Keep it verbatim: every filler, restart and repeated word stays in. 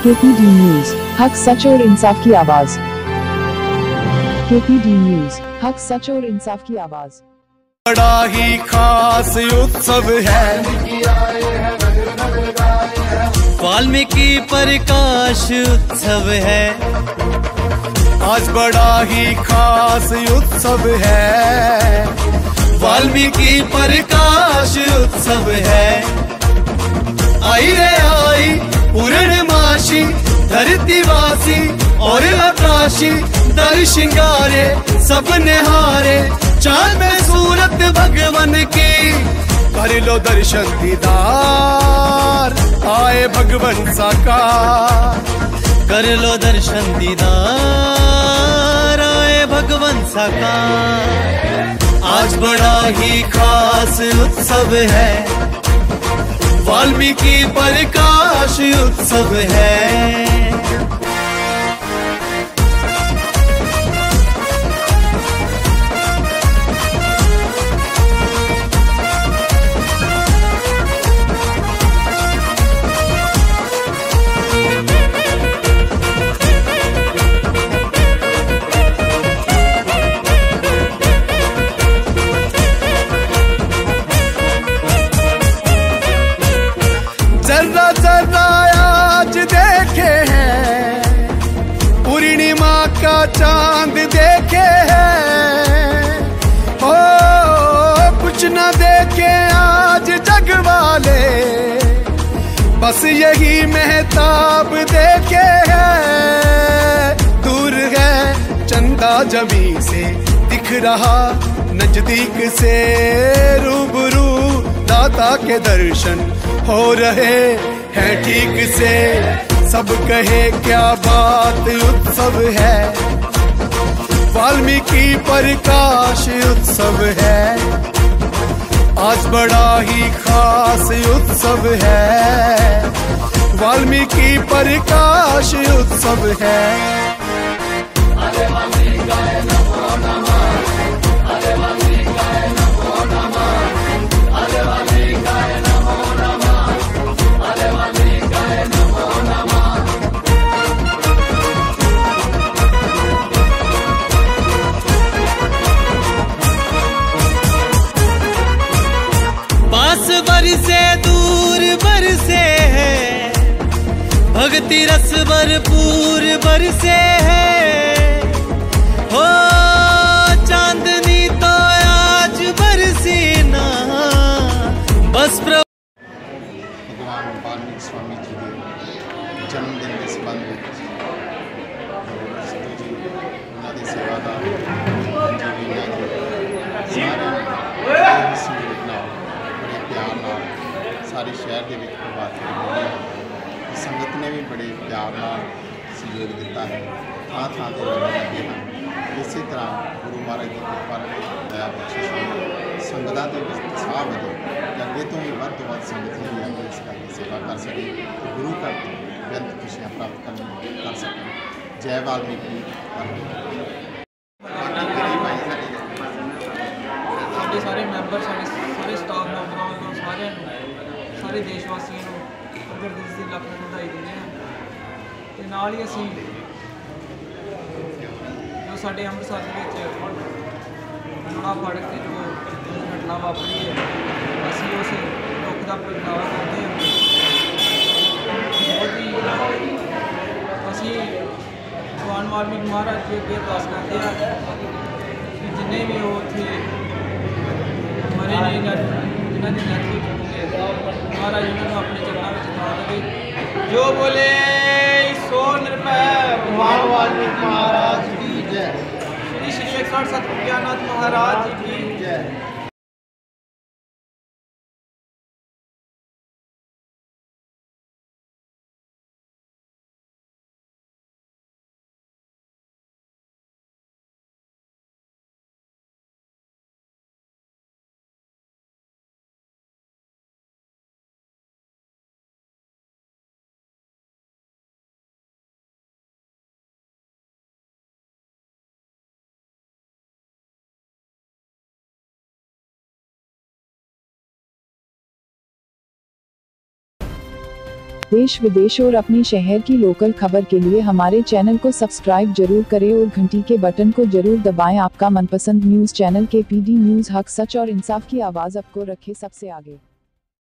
KPD news, हक सच और इंसाफ की आवाज। केपीडी न्यूज, हक सच और इंसाफ की आवाज। बड़ा ही खास उत्सव है, वाल्मीकि प्रकाश उत्सव है। आज बड़ा ही खास उत्सव है, वाल्मीकि प्रकाश उत्सव है। आई रे आई पूर्णमासी, धरतीवासी और आकाशी, दर श्रृंगारे सब निहारे, चांद में सूरत भगवान की। कर लो दर्शन दीदार, आए भगवान साकार। कर लो दर्शन दीदार, आए भगवान साकार। आज बड़ा ही खास उत्सव है, वाल्मीकि प्रकाश उत्सव है। जरा जरा आज देखे हैं, पूर्णिमा का चांद देखे हैं। ओ कुछ न देखे आज जग वाले, बस यही महताब देखे हैं। दूर है चंदा जमी से दिख रहा, नजदीक से रूबरू दाता के दर्शन हो रहे हैं ठीक से। सब कहे क्या बात उत्सव है, वाल्मीकि प्रकाश उत्सव है। आज बड़ा ही खास उत्सव है, वाल्मीकि प्रकाश उत्सव है। बरसे दूर बरसे है, भक्ति रस भरपूर बरसे है। हो चांदनी तो आज बरसी ना, बस भगवान वाल्मीकि स्वामी जी के जन्मदिन के संबंध में उन्होंने की सेवादार सारे शहर के प्रभात करी। संगत ने भी बड़े प्यार सहयोग दिता है, थां थां से लगे लगे हैं। इस तरह गुरु महाराज की कृपा दया बख्शिश संगतां के उत्साह बढ़े, अगे तो भी वध तो वध संगत जी आगे इस करके सेवा कर सके, गुरु घर बेहद खुशियाँ प्राप्त कर कर सकें। जय वाल्मीकि। सारे मैंबर सारे सारे स्टाफ मैंबरों को सारे सारे देश वासियों को गुरदिस की लख लख ਵਧਾਈ ਦਿੰਦੇ ਹਾਂ। ਤੇ ਨਾਲ ਹੀ ਅਸੀਂ ਜੋ ਸਾਡੇ ਅੰਮ੍ਰਿਤਸਰ ਦੇ ਵਿੱਚ ਮਹਾ ਫੜਕ ਤੇ ਜੋ ਘਟਨਾ ਵਾਪਰੀ ਹੈ, ਅਸੀਂ ਉਸ ਦੁੱਖ ਦਾ ਪ੍ਰਗਟਾਵਾ ਕਰਦੇ ਹਾਂ। ਬਹੁਤ ਹੀ ਅਸੀਂ ਭਗਵਾਨ ਵਾਲਮੀਕ ਮਹਾਰਾਜ ਜੀ ਅੱਗੇ ਅਰਦਾਸ ਕਰਦੇ ਹਾਂ ਕਿ ਜਿੰਨੇ ਵੀ ਉਹ ਉੱਥੇ मरे नहीं, जिन्होंने डेथ हो चुकी है, महाराज उन्होंने अपने चरणों में था देवे। जो बोले सो निर्भय भगवान वाल्मीकि महाराज की जय। श्री श्री एक सौ अड़सठ ज्ञाननाथ महाराज की जय। देश विदेश और अपने शहर की लोकल खबर के लिए हमारे चैनल को सब्सक्राइब जरूर करें और घंटी के बटन को जरूर दबाएं। आपका मनपसंद news channel K P D news हक सच और इंसाफ की आवाज आपको रखे सबसे आगे।